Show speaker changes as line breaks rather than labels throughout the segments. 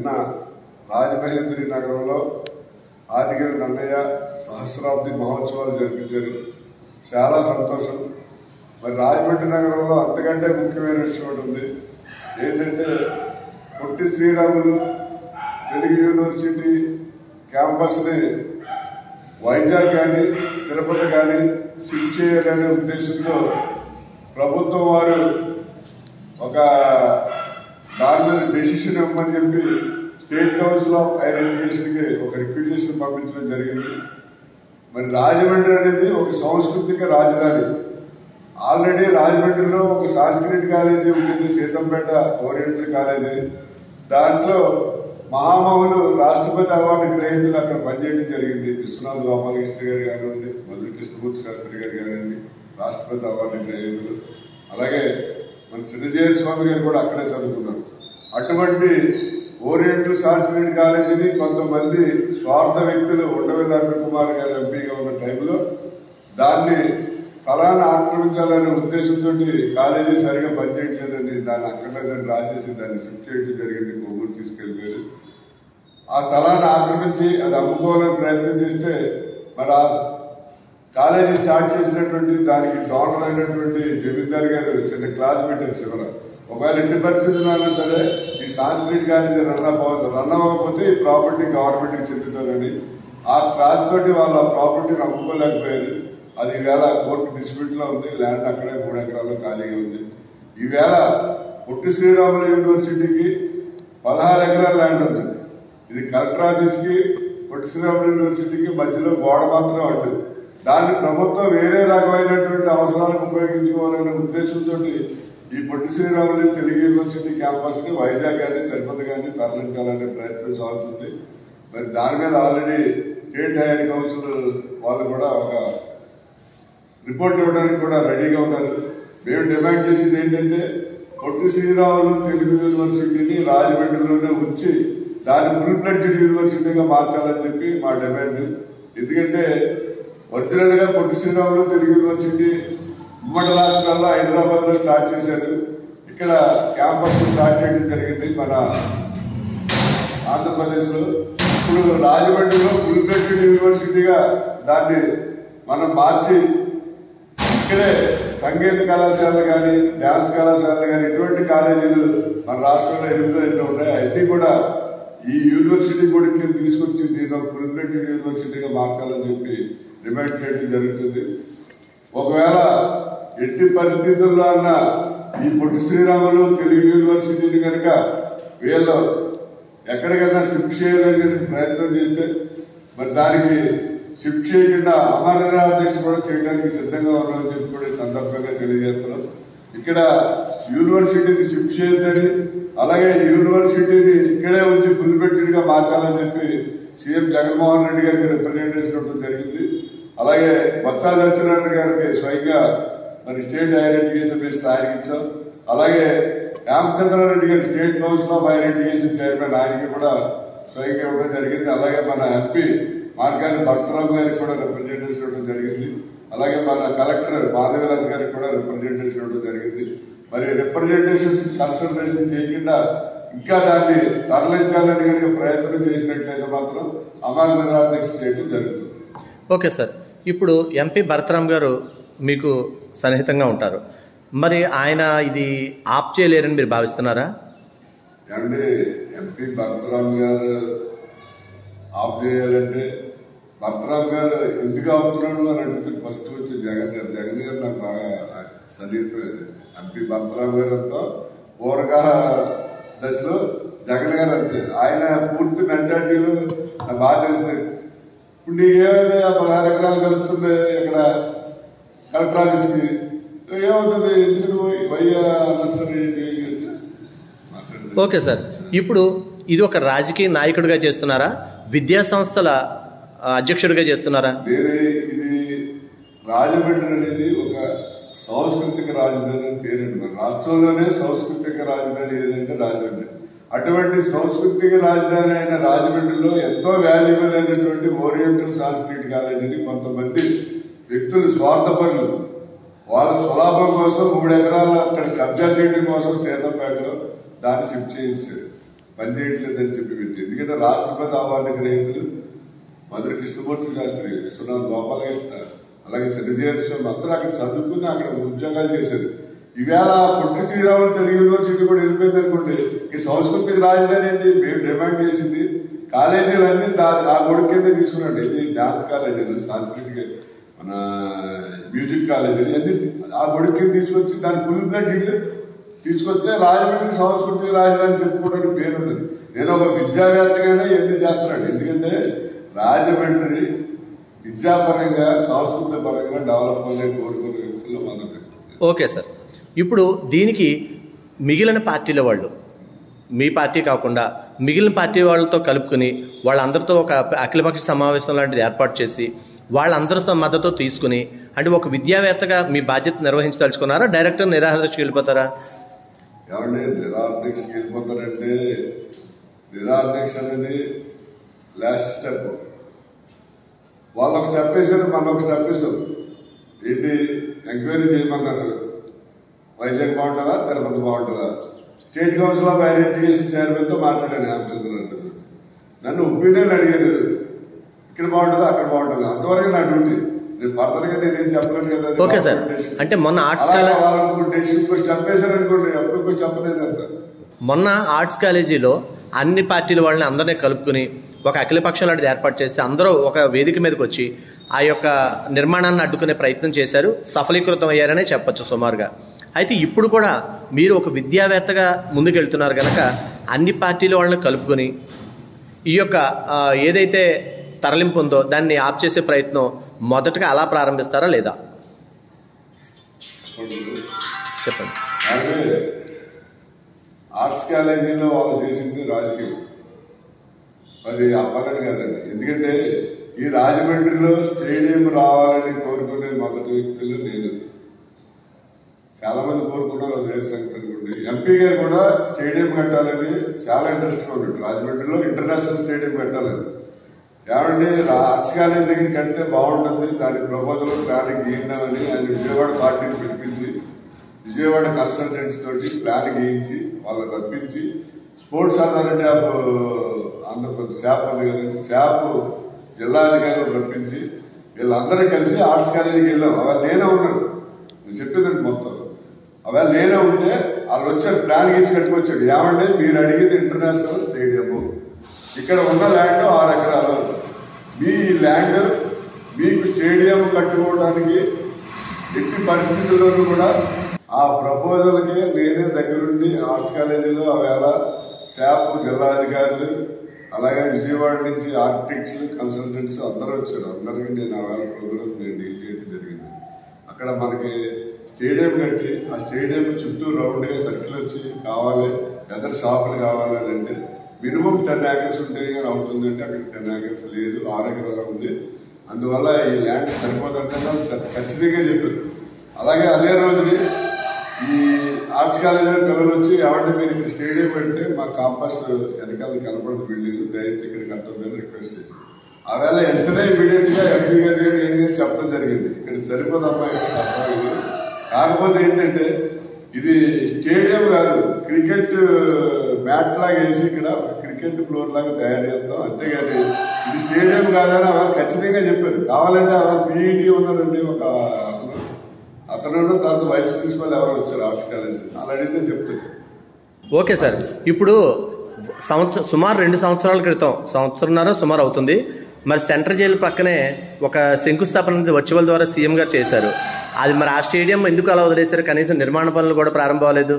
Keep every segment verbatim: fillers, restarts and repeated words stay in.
నిన్న రాజమహేంద్రి నగరంలో ఆదిగిరి నన్నయ్య సహస్రాబ్ది మహోత్సవాలు జరిపించారు. చాలా సంతోషం. మరి రాజమండ్రి నగరంలో అంతకంటే ముఖ్యమైన విషయం ఒకటి ఉంది. ఏంటంటే పొట్టి శ్రీరాములు తెలుగు యూనివర్సిటీ క్యాంపస్ ని వైజాగ్ కానీ తిరుపతి కానీ షిఫ్ట్ చేయాలనే ఉద్దేశంతో ప్రభుత్వం వారు ఒక దాని మీద డెసిషన్ ఇవ్వమని చెప్పి state council of higher education కి ఒక రిక్విజిషన్ పంపించడం జరిగింది. మరి రాజమండ్రి అనేది ఒక సాంస్కృతిక రాజధాని. ఆల్రెడీ రాజమండ్రిలో ఒక సాంస్కృతిక కాలేజీ ఉంటుంది, సీతంపేట ఓరియంటల్ కాలేజీ. దాంట్లో మహామహులు రాష్ట్రపతి అవార్డు గ్రహీతలు అక్కడ పనిచేయడం జరిగింది. విశ్వనాథ్ గోపాలకృష్ణ గారు కానివ్వండి, మధుర కృష్ణమూర్తి శాస్త్రి గారు కానివ్వండి, రాష్ట్రపతి అవార్డు గ్రహీతలు. అలాగే మన చిన్నజయ స్వామి గారు కూడా అక్కడే చదువుకున్నారు. అటువంటి ఓరియంటల్ సాంస్కృతిక కాలేజీని కొంతమంది స్వార్థ వ్యక్తులు ఉండవల్లి అరుణ్ కుమార్ గారు ఎంపీగా ఉన్న టైంలో దాన్ని స్థలాన్ని ఆక్రమించాలనే ఉద్దేశంతో కాలేజీ సరిగా పనిచేయట్లేదని, దాన్ని అక్కర్లేదని రాసేసి దాన్ని షిఫ్ట్ చేయడం జరిగింది. కొవ్వూరు తీసుకెళ్లిపోయారు. ఆ స్థలాన్ని ఆక్రమించి అది అమ్ముకోవాలని ప్రయత్నం చేస్తే మరి ఆ కాలేజీ స్టార్ట్ చేసినటువంటి దానికి డోనర్ అయినటువంటి జమీందార్ గారు చిన్న క్లాస్ పెట్టారు. చివర ఒకవేళ ఎట్టి పరిస్థితులైనా సరే ఈ సాంస్కృతిక కాలేజీ రన్ అవ్వదు, రన్ అవ్వకపోతే ఈ ప్రాపర్టీ గవర్నమెంట్ కి చెందుతుందని ఆ క్లాస్ తోటి వాళ్ళ ప్రాపర్టీని అమ్ముకోలేకపోయారు. అది ఈవేళ కోర్టు డిస్ప్యూట్ లో ఉంది. ల్యాండ్ అక్కడే మూడు ఎకరాల్లో ఖాళీగా ఉంది. ఈవేళ పొట్టి శ్రీరాములు యూనివర్సిటీకి పదహారు ఎకరాల ల్యాండ్ ఉందండి. ఇది కలెక్టర్ ఆఫీస్ కి పొట్టి శ్రీరాములు యూనివర్సిటీకి మధ్యలో గోడ మాత్రం అడ్డు. దాన్ని ప్రభుత్వం వేరే రకమైనటువంటి అవసరాలకు ఉపయోగించుకోవాలనే ఉద్దేశంతో ఈ పొట్టి శ్రీరాములు తెలుగు యూనివర్సిటీ క్యాంపస్ ని వైజాగ్ కానీ తిరుపతి కానీ తరలించాలనే ప్రయత్నం సాగుతుంది. మరి దాని మీద ఆల్రెడీ స్టేట్ హైయర్ కౌన్సిల్ వాళ్ళు కూడా ఒక రిపోర్ట్ ఇవ్వడానికి కూడా రెడీగా ఉన్నారు. మేము డిమాండ్ చేసేది ఏంటంటే పొట్టి శ్రీరాములు తెలుగు యూనివర్సిటీని రాజమండ్రిలోనే ఉంచి దాన్ని ఫుల్ ఫ్లెడ్జ్డ్ యూనివర్సిటీగా మార్చాలని చెప్పి మా డిమాండ్. ఎందుకంటే ఒరిజినల్ గా పొట్టి శ్రీరాములు తెలుగు యూనివర్సిటీ ఉమ్మడి రాష్ట్రాల్లో హైదరాబాద్ లో స్టార్ట్ చేశారు. ఇక్కడ క్యాంపస్ స్టార్ట్ చేయడం జరిగింది మన ఆంధ్రప్రదేశ్ లో. ఇప్పుడు రాజమండ్రిలో ఫుల్ ఫ్లెడ్జ్డ్ యూనివర్సిటీగా దాన్ని మనం మార్చి ఇక్కడే సంగీత కళాశాలలు కానీ డాన్స్ కళాశాలలు కానీ ఇటువంటి కాలేజీలు మన రాష్ట్రంలో ఎనిమిదో ఎన్నో ఉన్నాయి. అన్ని కూడా ఈ యూనివర్సిటీ కూడా తీసుకొచ్చి దీని ఫుల్ ఫ్లెడ్జ్డ్ యూనివర్సిటీగా మార్చాలని చెప్పి డిమాండ్ చేయడం జరుగుతుంది. ఒకవేళ ఎట్టి పరిస్థితుల్లో అన్న ఈ పొట్టి శ్రీరాములు తెలుగు యూనివర్సిటీని కనుక వీళ్ళు ఎక్కడికైనా షిఫ్ట్ చేయాలని ప్రయత్నం చేస్తే మరి దానికి షిఫ్ట్ చేయకుండా అమర దీక్ష కూడా చేయడానికి సిద్ధంగా ఉన్నామని చెప్పి కూడా ఈ సందర్భంగా తెలియజేస్తున్నాం. ఇక్కడ యూనివర్సిటీని షిఫ్ట్ చేయొద్దని, అలాగే యూనివర్సిటీని ఇక్కడే ఉంచి ఫుల్ ఫ్లెడ్జ్డ్ గా మార్చాలని చెప్పి సీఎం జగన్మోహన్ రెడ్డి గారికి రిప్రజెంటేషన్ ఇవ్వడం జరిగింది. అలాగే బొత్స సత్యనారాయణ గారికి స్వయంగా మరి స్టేట్ హైయర్ ఎడ్యుకేషన్ మీద స్థాయికి ఇచ్చాం. అలాగే రామచంద్రారెడ్డి గారి state council of higher education chairman ఆయనకి కూడా స్వయంగా ఇవ్వడం జరిగింది. అలాగే మన ఎంపీ మార్గాని భక్తరావు గారికి కూడా రిప్రజెంటేషన్ ఇవ్వడం జరిగింది. అలాగే మన కలెక్టర్ మాధవీలత గారికి కూడా రిప్రజెంటేషన్ ఇవ్వడం జరిగింది. మరి రిప్రజెంటేషన్స్ కన్సల్టేషన్ చేయకుండా ఇంకా దాన్ని తరలించాలని కనుక ప్రయత్నం చేసినట్లయితే మాత్రం అమర నిరాదీక్ష చేయడం జరుగుతుంది.
ఓకే సార్, ఇప్పుడు ఎంపీ భరతరామ్ గారు మీకు సన్నిహితంగా ఉంటారు. మరి ఆయన ఇది ఆప్ చేయలేరని మీరు భావిస్తున్నారా?
ఏమంటే ఎంపీ భరతరామ్ గారు ఆప్ చేయాలంటే భరతరామ్ గారు ఎందుకు ఆపుతున్నాడు అని అడిగితే ఫస్ట్ వచ్చి జగన్ గారు జగన్ గారు నాకు బాగా సన్నిహిత. ఎంపీ భరతరామ్ గారితో పూర్వకాల దశలో జగన్ గారు అంతే. ఆయన పూర్తి మెంటాలిటీలో నాకు బాగా తెలిసినట్టు. ఇప్పుడు నీకేమైతే పదహారు ఎకరాలు కలుస్తుంది ఇక్కడ కలెక్టర్ ఆఫీస్ కి, ఏమవుతుంది ఎందుకు వయ్యా అన్నసరి.
ఓకే సార్, ఇప్పుడు ఇది ఒక రాజకీయ నాయకుడిగా చేస్తున్నారా, విద్యా సంస్థల అధ్యక్షుడిగా చేస్తున్నారా?
నేను ఇది రాజమండ్రి అనేది ఒక సాంస్కృతిక రాజధాని అని పేరండి. మన రాష్ట్రంలోనే సాంస్కృతిక రాజధాని ఏదంటే రాజమండ్రి. అటువంటి సాంస్కృతిక రాజధాని అయిన రాజమండ్రిలో ఎంతో వాల్యుబుల్ అయినటువంటి ఓరియంటల్ సాంస్కృతిక కాలేజీని కొంతమంది వ్యక్తులు స్వార్థపరులు వాళ్ళ స్వలాభం కోసం మూడు ఎకరాల అక్కడ కబ్జా చేయడం కోసం సీతంపేటలో దాన్ని షిఫ్ట్ చేయించారు. పనిచేయట్లేదని చెప్పి పెట్టి, ఎందుకంటే రాష్ట్రపతి అవార్డు గ్రహీతలు మధుర కృష్ణమూర్తి శాస్త్రి, విశ్వనాథ్ గోపాలకృష్ణ, అలాగే శ్రీజేశ్వర స్వామి అందరూ అక్కడ చదువుకుని అక్కడ ఉద్యోగాలు చేశారు. ఈవేళ పొట్టి శ్రీరాములు తెలుగు యూనివర్సిటీ కూడా వెళ్ళిపోయింది అనుకోండి, ఈ సాంస్కృతిక రాజధాని ఏంటి మేము డిమాండ్ చేసింది. కాలేజీలన్నీ ఆ కొడుకు కింద తీసుకున్నాడు. ఇది డాన్స్ కాలేజీలు, సాంస్కృతిక మన మ్యూజిక్ కాలేజీలు అన్ని ఆ కొడుకు కింద తీసుకొచ్చి దాని ఫుల్ ప్లేట్ తీసుకొస్తే రాజమండ్రి సాంస్కృతిక రాజధాని చెప్పుకోవడానికి పేరున్నది. నేను ఒక విద్యావేత్తగానే ఇవన్నీ చేస్తున్నాను. ఎందుకంటే రాజమండ్రి విద్యాపరంగా సాంస్కృతిక పరంగా డెవలప్ అనేది కోరుకునే వ్యక్తుల్లో మొదటి.
ఓకే సార్, ఇప్పుడు దీనికి మిగిలిన పార్టీల వాళ్ళు, మీ పార్టీ కాకుండా మిగిలిన పార్టీ వాళ్ళతో కలుపుకుని వాళ్ళందరితో ఒక అఖిలపక్ష సమావేశం లాంటిది ఏర్పాటు చేసి వాళ్ళందరూ మద్దతు తీసుకుని, అంటే ఒక విద్యావేత్తగా మీ బాధ్యత నిర్వహించదలుచుకున్నారా, డైరెక్ట్ నిరాహారదీక్షకి వెళ్ళిపోతారా?
ఏమంటే నిరాహారదీక్షకి వెళ్ళిపోతారంటే నిరాహారదీక్ష అనేది లాస్ట్ స్టెప్. వాళ్ళు ఒక స్టెప్ వేశారు, మనం ఒక స్టెప్ వేసాం. ఏంటి ఎంక్వైరీ చేయమన్నారు. వైజాగ్ బాగుంటుందా, తిరుపతి బాగుంటుందా? State council of higher education chairman తో మాట్లాడాను హేమచంద్ర అంటారు. నన్ను ఒపీనియన్ అడిగారు, ఇక్కడ బాగుంటుందా అక్కడ బాగుంటుందా. అంతవరకు నా డ్యూటీ. నేను ఫర్దర్ గా నేనేం చెప్పలేను కదా.
ఓకే సార్, అంటే మొన్న ఆర్ట్స్
వాళ్ళకు డెసిషన్ స్టెప్ వేశారు అనుకోండి, అప్పుడు స్టెప్ నేను అంతా.
మొన్న ఆర్ట్స్ కాలేజీలో అన్ని పార్టీల వాళ్ళని అందరినీ కలుపుకుని ఒక అఖిలపక్షం లాంటిది ఏర్పాటు చేసి అందరూ ఒక వేదిక మీదకి వచ్చి ఆ యొక్క నిర్మాణాన్ని అడ్డుకునే ప్రయత్నం చేశారు, సఫలీకృతం అయ్యారనే చెప్పొచ్చు సుమారుగా. అయితే ఇప్పుడు కూడా మీరు ఒక విద్యావేత్తగా ముందుకెళ్తున్నారు కనుక అన్ని పార్టీల వాళ్ళని కలుపుకొని ఈ యొక్క ఏదైతే తరలింపు ఉందో దాన్ని ఆప్ చేసే ప్రయత్నం మొదటగా అలా ప్రారంభిస్తారా లేదా చెప్పండి.
ఆర్ట్స్ కాలేజీలో వాళ్ళు చేసింది రాజకీయం, మరి అవ్వాలని కదండి. ఎందుకంటే ఈ రాజమండ్రిలో స్టేడియం రావాలని కోరుకునే మొదటి వ్యక్తులు నేను. చాలా మంది కోరుకున్నారు, అది వేరే సంగతి అనుకోండి. ఎంపీ గారు కూడా స్టేడియం కట్టాలని చాలా ఇంట్రెస్ట్ గా ఉన్నాడు. రాజమండ్రిలో ఇంటర్నేషనల్ స్టేడియం కట్టాలని. ఏమంటే ఆర్ట్స్ కాలేజ్ దగ్గర కడితే బాగుంటుంది, దాని ప్రపోజల్ ప్లాన్ గీద్దామని ఆయన విజయవాడ పార్టీని పిలిపించి విజయవాడ కన్సల్టెంట్స్ తోటి ప్లాన్ గీయించి వాళ్ళని రప్పించి sports authority of Andhra Pradesh SAP ఉంది కదండి, శాప్ జిల్లాధికారులు రప్పించి వీళ్ళందరూ కలిసి ఆర్ట్స్ కాలేజీకి వెళ్ళాం. అవి నేనే ఉన్నాను, నేను చెప్పేదండి మొత్తం. అవి నేనే ఉంటే వాళ్ళు వచ్చారు, ప్లాన్ గీసి కట్టుకొచ్చాడు. ఏమంటే మీరు అడిగింది ఇంటర్నేషనల్ స్టేడియము, ఇక్కడ ఉన్న ల్యాండ్ ఆరు ఎకరాలు, మీ ల్యాండ్ మీకు స్టేడియం కట్టుకోవడానికి ఎట్టి పరిస్థితుల్లోనూ కూడా ఆ ప్రపోజల్కి నేనే దగ్గరుండి ఆర్ట్స్ కాలేజీలో ఆవేళ శాప్ జిల్లాధికారులు అలాగే విజయవాడ నుంచి ఆర్కిటెక్ట్స్ కన్సల్టెంట్స్ అందరూ వచ్చారు. అందరికీ నేను ఆవేళ ప్రోగ్రామ్ నేను డీల్ చేయడం జరిగింది. అక్కడ మనకి స్టేడియం కట్టి ఆ స్టేడియం చుట్టూ రౌండ్ గా సర్కిల్ వచ్చి కావాలి, వెదర్ షాపులు కావాలి అని అంటే మినిమం టెన్ ఏకర్స్ ఉంటే కానీ అవుతుందంటే అక్కడ టెన్ ఏకర్స్ లేదు, ఆరు ఎకరాలు ఉంది. అందువల్ల ఈ ల్యాండ్ సరిపోతుంటే ఖచ్చితంగా చెప్పారు. అలాగే అదే రోజుని ఈ ఆర్ట్స్ కాలేజీలో పిల్లలు వచ్చి ఏమంటే మీరు ఇక్కడ స్టేడియం పెడితే మా కాంపస్ వెనకాల కనపడదు బిల్డింగ్, దయచేసి ఇక్కడ కట్టొద్దని రిక్వెస్ట్ చేశారు. ఆవేళ వెంటనే ఇమీడియట్ గా ఎంపీ గారి నేను చెప్పడం జరిగింది, ఇక్కడ సరిపోదు అమ్మాయి అర్థమైంది. కాకపోతే ఏంటంటే ఇది స్టేడియం కాదు, క్రికెట్ మ్యాట్ లాగా వేసి ఇక్కడ క్రికెట్ ఫ్లోర్ లాగా తయారు చేస్తాం, అంతేగాని ఇది స్టేడియం కాదని అలా ఖచ్చితంగా చెప్పారు. కావాలంటే అలా పీఈటీ ఉన్నారండి ఒక అతను, అతను తర్వాత వైస్ ప్రిన్సిపల్ ఎవరు వచ్చారు ఆర్ట్స్ కాలేజ్, అలా అడిగితే చెప్తారు.
ఓకే సార్, ఇప్పుడు సంవత్సరం సుమారు రెండు సంవత్సరాల క్రితం సంవత్సరంన్నర సుమారు అవుతుంది, మరి సెంట్రల్ జైలు పక్కనే ఒక శంకుస్థాపన వర్చువల్ ద్వారా సీఎం గారు చేశారు. అది మరి ఆ స్టేడియం ఎందుకు అలా వదిలేశారు? కనీసం నిర్మాణ పనులు కూడా ప్రారంభం అవ్వలేదు.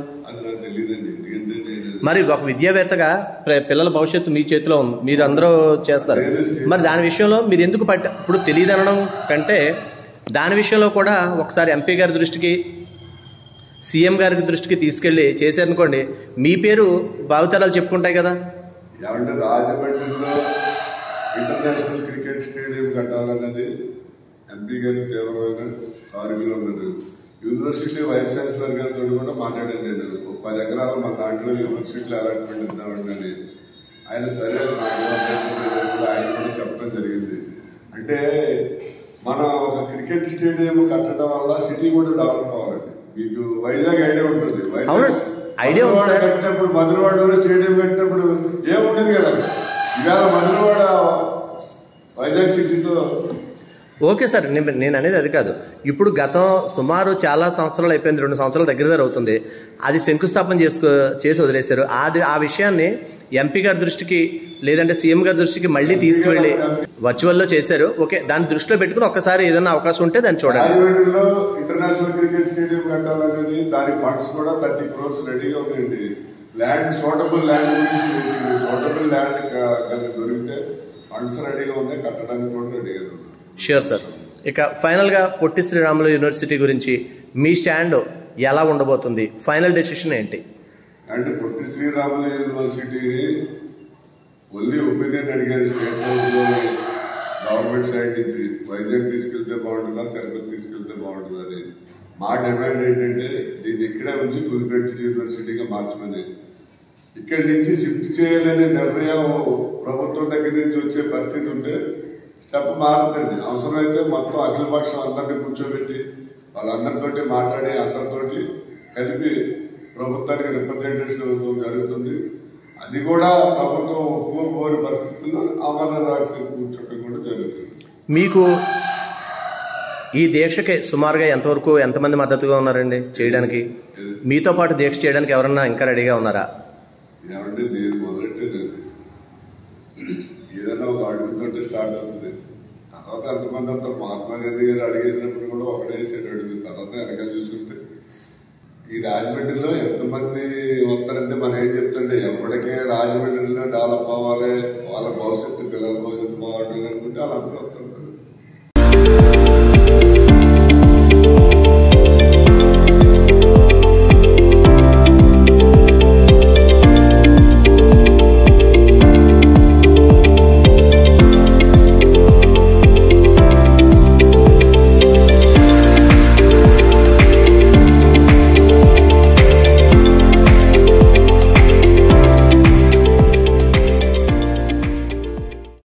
మరి ఒక విద్యావేత్తగా పిల్లల భవిష్యత్తు మీ చేతిలో ఉంది, మీరు అందరూ చేస్తారు. మరి దాని విషయంలో మీరు ఎందుకు పట్ట ఇప్పుడు తెలియదు అనడం కంటే దాని విషయంలో కూడా ఒకసారి ఎంపీ గారి దృష్టికి సీఎం గారి దృష్టికి తీసుకెళ్లి చేశారనుకోండి, మీ పేరు భావితరాలు చెప్పుకుంటాయి కదా.
ఏమంటే రాజమండ్రిలో ఇంటర్నేషనల్ క్రికెట్ స్టేడియం కట్టాలన్నది ఎంపీ గారి తీవ్రమైన కార్యక్రమం ఉన్నారు. యూనివర్సిటీ వైస్ ఛాన్సలర్ గారితో కూడా మాట్లాడాను నేను, ఒక పది ఎకరాలు మా దాంట్లో యూనివర్సిటీలో అలాట్మెంట్ ఇద్దామండి. ఆయన సరే నాకు ఆయన కూడా చెప్పడం జరిగింది. అంటే మనం ఒక క్రికెట్ స్టేడియం కట్టడం వల్ల సిటీ కూడా డెవలప్ అవ్వాలండి. మీకు వైజాగ్ ఐడియా ఉంటుంది, వైజాగ్
ఐడియా ఉంది సార్.
కట్టినప్పుడు మధురవాడలో స్టేడియం కట్టినప్పుడు ఏముండేది కదా, ఇవాళ మధురవాడ వైజాగ్ సిటీతో.
ఓకే సార్, నేను నేను అనేది అది కాదు. ఇప్పుడు గతం సుమారు చాలా సంవత్సరాలు అయిపోయింది, రెండు సంవత్సరాల దగ్గర దగ్గర అవుతుంది. అది శంకుస్థాపన చేసుకో చేసి వదిలేశారు. అది ఆ విషయాన్ని ఎంపీ గారి దృష్టికి లేదంటే సీఎం గారి దృష్టికి మళ్ళీ తీసుకువెళ్ళి వర్చువల్లో చేశారు. ఓకే, దాన్ని దృష్టిలో పెట్టుకుని ఒక్కసారి ఏదైనా అవకాశం ఉంటే దాన్ని చూడాలి.
ఇంటర్నేషనల్ క్రికెట్ స్టేడియం కట్టాలనేది దాని ఫండ్స్ కూడా థర్టీ క్రోర్స్ రెడీగా ఉందండి. ల్యాండ్ సూటబుల్ ల్యాండ్ గురించి సూటబుల్ ల్యాండ్ దొరికితే ఫండ్స్ రెడీగా ఉన్నాయి, కట్టడానికి కూడా రెడీగా ఉంది.
Sure sir. ఇక ఫైనల్గా పొట్టి శ్రీరాములు యూనివర్సిటీ గురించి మీ స్టాండ్ ఎలా ఉండబోతుంది? ఫైనల్ డెసిషన్ ఏంటి?
అంటే పొట్టి శ్రీరాములు యూనివర్సిటీని ఓన్లీ ఒపీనియన్ అడిగారు స్టేట్ హౌస్లో గవర్నమెంట్ సైడ్ నుంచి. వైజాగ్ తీసుకెళ్తే బాగుంటుందా, తిరుపతి తీసుకెళ్తే బాగుంటుందని. మా డిమాండ్ ఏంటంటే దీన్ని ఇక్కడే ఉంచి ఫుల్ ఫ్లెడ్జ్డ్ యూనివర్సిటీగా మార్చమని. ఇక్కడి నుంచి షిఫ్ట్ చేయాలనే నిర్ణయం ప్రభుత్వం దగ్గర నుంచి వచ్చే పరిస్థితి ఉంటే స్టెప్ మారుతుంది. అవసరమైతే మొత్తం అఖిలపక్షం అందరినీ కూర్చోబెట్టి వాళ్ళందరితోటి మాట్లాడి అందరితోటి కలిపి ప్రభుత్వానికి రిప్రజెంటేషన్ ఇవ్వడం జరుగుతుంది. అది కూడా ప్రభుత్వం ఒప్పుకోని పరిస్థితుల్లో అమలు కూర్చోవడం కూడా జరుగుతుంది.
మీకు ఈ దీక్షకి సుమారుగా ఎంతవరకు ఎంతమంది మద్దతుగా ఉన్నారండి చేయడానికి? మీతో పాటు దీక్ష చేయడానికి ఎవరన్నా ఇంకా రెడీగా ఉన్నారా?
ఏమంటే నేను మొదలెట్టే లేదు, ఏదైనా ఒక అడుగుతుంటే స్టార్ట్ అవుతుంది. తర్వాత ఎంతమంది అంతా మహాత్మా గాంధీ గారు అడిగేసినప్పుడు కూడా ఒకటే వేసాడు అడుగు. తర్వాత వెనకాల చూసుకుంటే ఈ రాజమండ్రిలో ఎంతమంది వస్తారంటే మనం ఏం చెప్తుంటే ఎవరికే రాజమండ్రిలో డెవలప్ అవ్వాలి, వాళ్ళ భవిష్యత్తు పిల్లల భవిష్యత్తు బాగుంటుంది అనుకుంటే వాళ్ళందరూ వస్తుంటారు.